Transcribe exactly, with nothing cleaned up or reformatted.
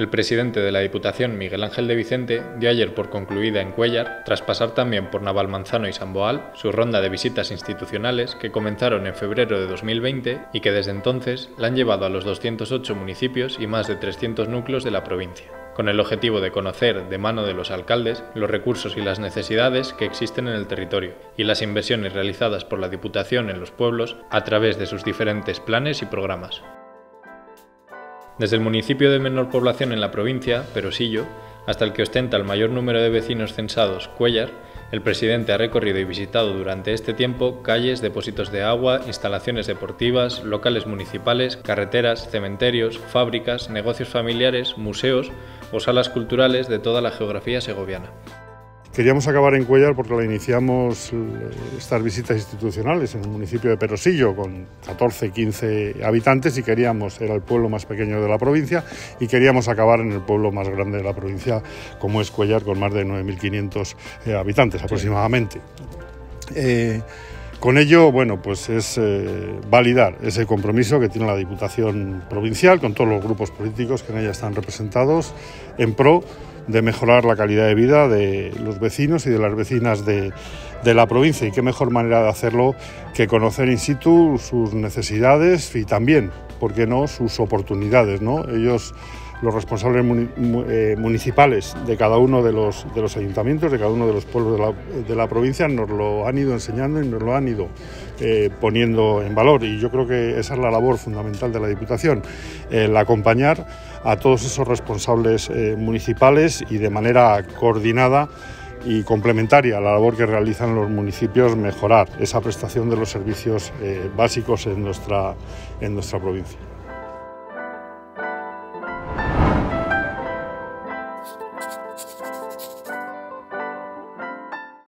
El presidente de la Diputación, Miguel Ángel de Vicente, dio ayer por concluida en Cuéllar, tras pasar también por Navalmanzano y San Boal, su ronda de visitas institucionales que comenzaron en febrero de dos mil veinte y que desde entonces la han llevado a los doscientos ocho municipios y más de trescientos núcleos de la provincia, con el objetivo de conocer de mano de los alcaldes los recursos y las necesidades que existen en el territorio y las inversiones realizadas por la Diputación en los pueblos a través de sus diferentes planes y programas. Desde el municipio de menor población en la provincia, Perosillo, hasta el que ostenta el mayor número de vecinos censados, Cuéllar, el presidente ha recorrido y visitado durante este tiempo calles, depósitos de agua, instalaciones deportivas, locales municipales, carreteras, cementerios, fábricas, negocios familiares, museos o salas culturales de toda la geografía segoviana. Queríamos acabar en Cuéllar porque la iniciamos estas visitas institucionales en el municipio de Perosillo con catorce, quince habitantes y queríamos, era el pueblo más pequeño de la provincia y queríamos acabar en el pueblo más grande de la provincia como es Cuéllar con más de nueve mil quinientos eh, habitantes aproximadamente. Eh, Con ello, bueno, pues es eh, validar ese compromiso que tiene la Diputación Provincial con todos los grupos políticos que en ella están representados en pro de mejorar la calidad de vida de los vecinos y de las vecinas de, de la provincia. Y qué mejor manera de hacerlo que conocer in situ sus necesidades y también, ¿por qué no?, sus oportunidades, ¿no? Ellos, los responsables municipales de cada uno de los, de los ayuntamientos, de cada uno de los pueblos de la, de la provincia, nos lo han ido enseñando y nos lo han ido eh, poniendo en valor. Y yo creo que esa es la labor fundamental de la Diputación, el acompañar a todos esos responsables eh, municipales y de manera coordinada y complementaria a la labor que realizan los municipios, mejorar esa prestación de los servicios eh, básicos en nuestra, en nuestra provincia.